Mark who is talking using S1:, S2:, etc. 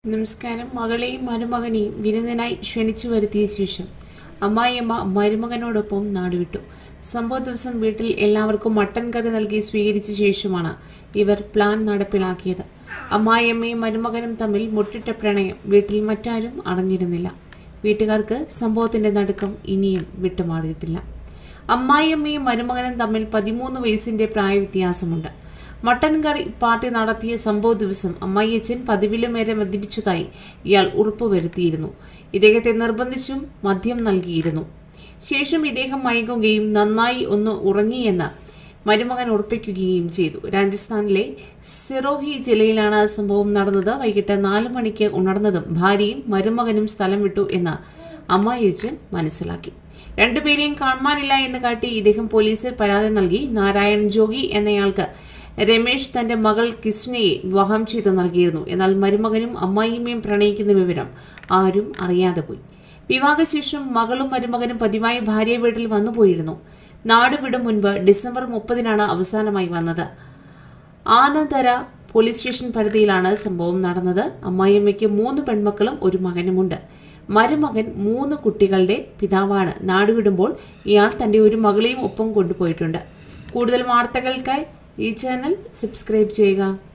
S1: നമസ്കാരം. മകളെയും മരുമകനെയും വിരുന്നിനായി ക്ഷണിച്ചു വരുത്തിയ ശേഷം അമ്മായിയമ്മ മരുമകനോടൊപ്പം നാടുവിട്ടു. സംഭവ ദിവസം വീട്ടിൽ എല്ലാവർക്കും മട്ടൻ കറി നൽകി സ്വീകരിച്ച ശേഷമാണ് ഇവർ പ്ലാൻ നടപ്പിലാക്കിയത്. അമ്മായിയമ്മയും മരുമകനും തമ്മിൽ മുട്ടിട്ട പ്രണയം വീട്ടിൽ മറ്റാരും അറിഞ്ഞിരുന്നില്ല. വീട്ടുകാർക്ക് സംഭവത്തിന്റെ നടുക്കം ഇനിയും വിട്ടുമാറിയിട്ടില്ല. അമ്മായിയമ്മയും മരുമകനും തമ്മിൽ 13 വയസ്സിന്റെ പ്രായവ്യത്യാസമുണ്ട്. മട്ടൻ കറി പാർട്ടി നടത്തിയ സംഭവ ദിവസം അമ്മായിയച്ഛൻ പതിവിലുമേറെ മദ്യപിച്ചതായി ഇയാൾ ഉറപ്പുവരുത്തിയിരുന്നു. ഇദ്ദേഹത്തെ നിർബന്ധിച്ചും മദ്യം നൽകിയിരുന്നു. ശേഷം ഇദ്ദേഹം മയങ്ങുകയും നന്നായി ഒന്ന് ഉറങ്ങിയെന്ന് മരുമകൻ ഉറപ്പിക്കുകയും ചെയ്തു. രാജസ്ഥാനിലെ സിറോഹി ജില്ലയിലാണ് സംഭവം നടന്നത്. വൈകിട്ട് 4 മണിക്ക് ഉണർന്നതും ഭാര്യയും മരുമകനും സ്ഥലം വിട്ടു എന്ന് അമ്മായിയച്ഛൻ മനസ്സിലാക്കി. രണ്ടുപേരെയും കാണാനില്ല എന്ന് കാട്ടി ഇദ്ദേഹം പോലീസിൽ പരാതി നൽകി. നാരായൺ ജോഗി എന്നയാൾക്ക് രമേശ് തന്റെ മകൾ കിസ്നയെ വിവാഹം ചെയ്തു നൽകിയിരുന്നു. എന്നാൽ മരുമകനും അമ്മായിയമ്മയും പ്രണയിക്കുന്ന വിവരം ആരും അറിയാതെ പോയി. വിവാഹശേഷം മകളും മരുമകനും പതിവായി ഭാര്യ വീട്ടിൽ വന്നുപോയിരുന്നു. നാടുവിടും മുൻപ് ഡിസംബർ 30-നാണ് അവസാനമായി വന്നത്. ആനന്ദര പോലീസ് സ്റ്റേഷൻ പരിധിയിലാണ് സംഭവം നടന്നത്. അമ്മായിയമ്മയ്ക്ക് 3 പെൺമക്കളും ഒരു മകനുമുണ്ട്. മരുമകൻ 3 കുട്ടികളുടെ പിതാവാണ്. നാടുവിടുമ്പോൾ ഇയാൾ തന്റെ ഒരു മകളെയും ഒപ്പം കൊണ്ടുപോയിട്ടുണ്ട്. കൂടുതൽ വാർത്തകൾക്കായി ഈ ചാനൽ സബ്സ്ക്രൈബ് ചെയ്യുക.